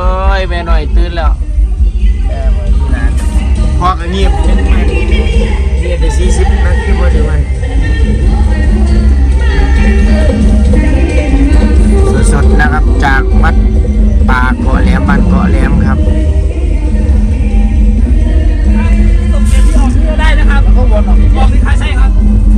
ยแม่หน่อยตื่นแล้วพอก็เงียบเงียบไป40 นาทีพอดีวันสดๆนะครับจากวัดป่าเกาะแหลมบ้านเกาะแหลมครับได้นะครับข้างบนบอกที่ท้ายใช่ครับ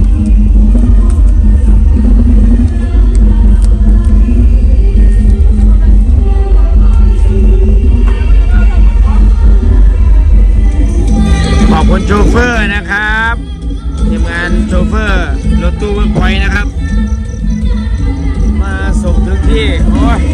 ขอบคุณโชเฟอร์นะครับทีมงานโชเฟอร์รถตู้เวิร์กพอยต์นะครับมาส่งถึงที่โอ้ย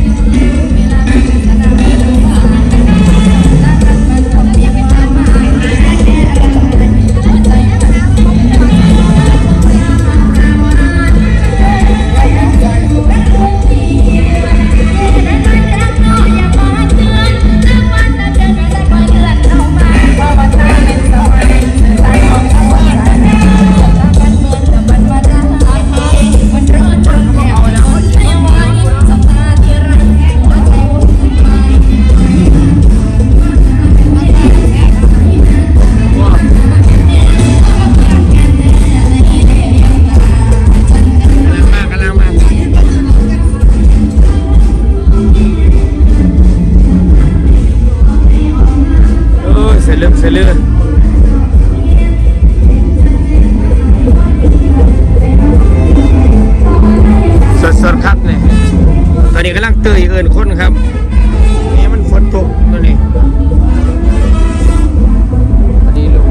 เสลือสดๆครับเนี่ยตอนนี้กำลังเตยเอิญคนครับนี่มันฝนตกตัวนี้พอดีลง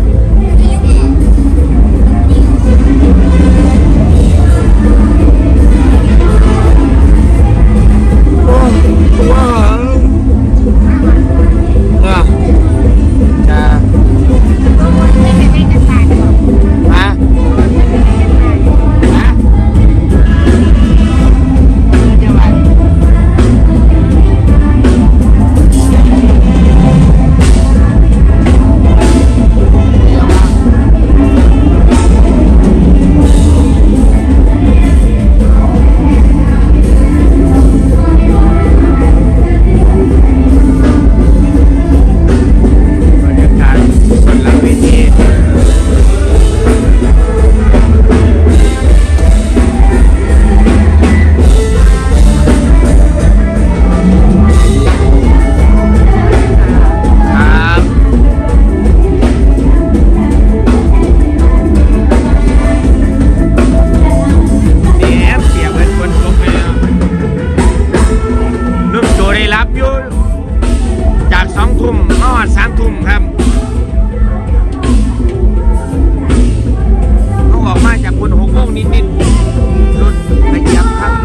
ว้าวจาก2 ทุ่มนอน3 ทุ่มครับเขาออกมาจากคุณ6 โมงนิดๆรถไปเหยียบครับ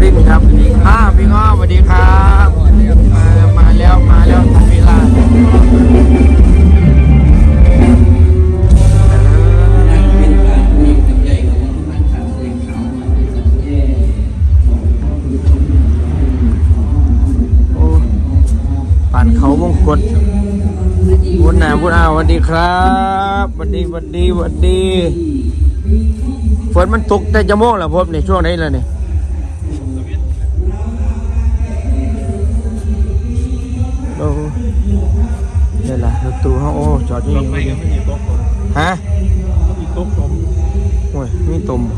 รินทร์ครับพี่ง้อสวัสดีครับมาแล้วทันเวลาปั่นเขาวงกฏบุญนาบุญอาสวัสดีครับสวัสดีฝนมันตกแต่จะโมงแล้วพบในช่วงไหนแล้วเนี่ยโอ้นี่แหละรถตู้เขาโอ้จอดที่นี่ฮะโอ้ยมีตุ่ม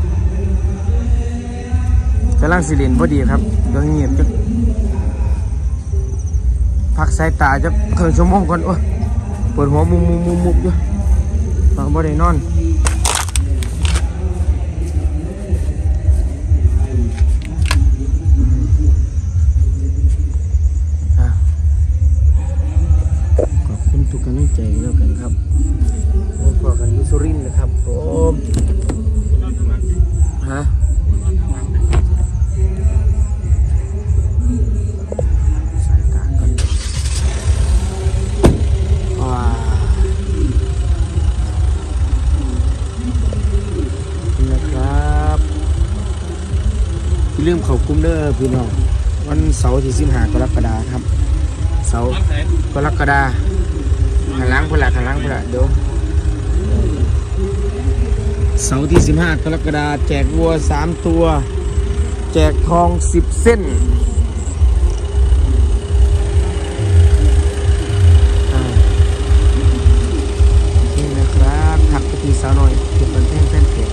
กำลังสิเล่นพอดีครับเดี๋ยวเงียบจักพักสายตาจะครึ่งชั่วโมงก่อนโอ้ปวดหัวมุบอยู่บางบ่ได้นอนขอบคุณทุกกำลังใจแล้วกันครับพอกันที่สุรินทร์นะครับผมฮะลืมเขาคุ้มเด้อพี่น้องวันเสาร์ที่15 กรกฎาคมครับเสาร์กรกฎาคมหันหลังพละเดี๋ยวเสาร์ที่15 กรกฎาคมแจกวัว3 ตัวแจกทอง10 เส้นนี่นะครับถักไปทีสาวหน่อยจุดบันเทิงแฟนเพจ